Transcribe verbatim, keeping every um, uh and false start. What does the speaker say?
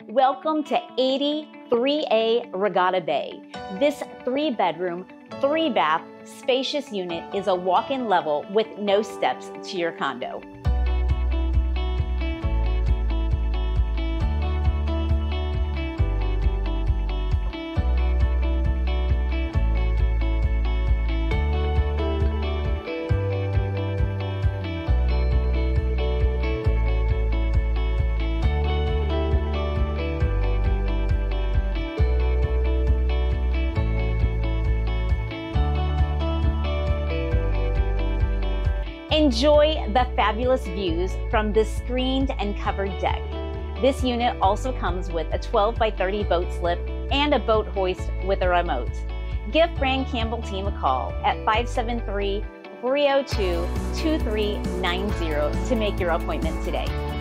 Welcome to eighty-three A Regatta Bay. This three bedroom, three bath, spacious unit is a walk-in level with no steps to your condo. Enjoy the fabulous views from this screened and covered deck. This unit also comes with a twelve by thirty boat slip and a boat hoist with a remote. Give Fran Campbell team a call at five seven three, three oh two, two three nine zero to make your appointment today.